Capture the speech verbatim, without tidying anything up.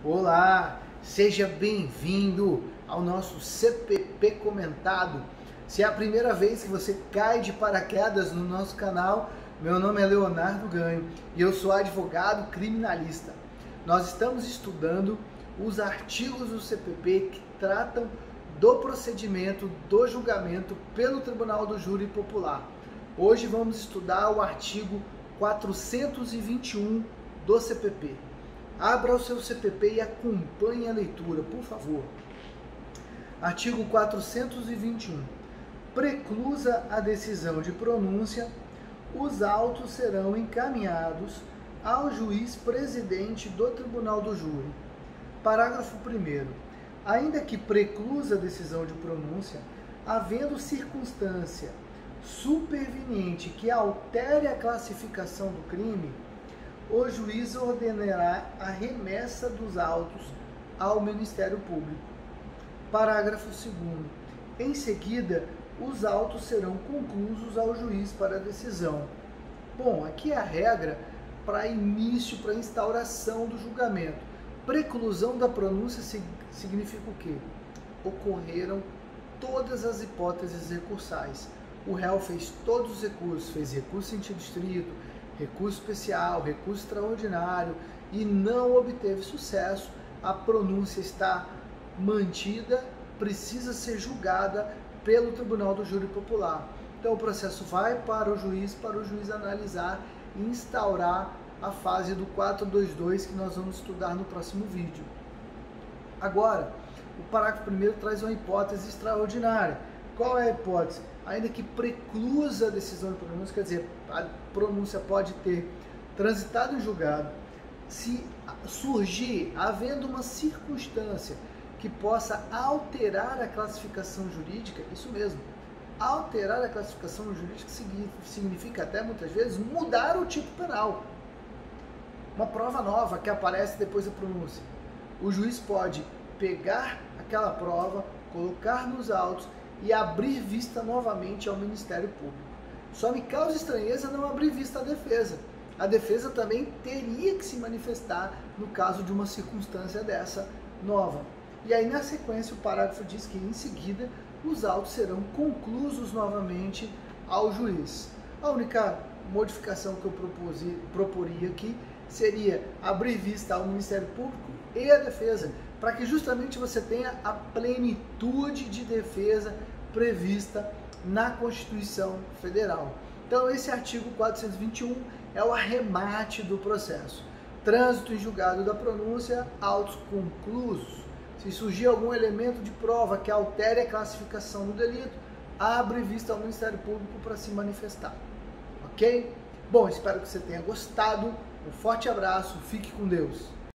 Olá, seja bem-vindo ao nosso C P P comentado. Se é a primeira vez que você cai de paraquedas no nosso canal, meu nome é Leonardo Ganho e eu sou advogado criminalista. Nós estamos estudando os artigos do C P P que tratam do procedimento do julgamento pelo Tribunal do Júri Popular. Hoje vamos estudar o artigo quatrocentos e vinte e um do C P P. Abra o seu C P P e acompanhe a leitura, por favor. Artigo quatrocentos e vinte e um. Preclusa a decisão de pronúncia, os autos serão encaminhados ao juiz presidente do Tribunal do Júri. Parágrafo primeiro. Ainda que preclusa a decisão de pronúncia, havendo circunstância superveniente que altere a classificação do crime, o juiz ordenará a remessa dos autos ao Ministério Público. Parágrafo segundo. Em seguida, os autos serão conclusos ao juiz para decisão. Bom, aqui é a regra para início, para instauração do julgamento. Preclusão da pronúncia significa o quê? Ocorreram todas as hipóteses recursais. O réu fez todos os recursos, fez recurso em sentido estrito, recurso especial, recurso extraordinário e não obteve sucesso. A pronúncia está mantida, precisa ser julgada pelo Tribunal do Júri Popular. Então o processo vai para o juiz, para o juiz analisar e instaurar a fase do quatrocentos e vinte e dois que nós vamos estudar no próximo vídeo. Agora, o parágrafo primeiro traz uma hipótese extraordinária. Qual é a hipótese? Ainda que preclusa a decisão de pronúncia, quer dizer, a pronúncia pode ter transitado em julgado, se surgir, havendo uma circunstância que possa alterar a classificação jurídica, isso mesmo, alterar a classificação jurídica significa até muitas vezes mudar o tipo penal. Uma prova nova que aparece depois da pronúncia. O juiz pode pegar aquela prova, colocar nos autos e abrir vista novamente ao Ministério Público. Só me causa estranheza não abrir vista à defesa. A defesa também teria que se manifestar no caso de uma circunstância dessa nova. E aí, na sequência, o parágrafo diz que, em seguida, os autos serão conclusos novamente ao juiz. A única modificação que eu proposi, proporia aqui seria abrir vista ao Ministério Público e à defesa, para que justamente você tenha a plenitude de defesa prevista na Constituição Federal. Então, esse artigo quatrocentos e vinte e um é o arremate do processo. Trânsito em julgado da pronúncia, autos conclusos. Se surgir algum elemento de prova que altere a classificação do delito, abre vista ao Ministério Público para se manifestar. Ok? Bom, espero que você tenha gostado. Um forte abraço, fique com Deus.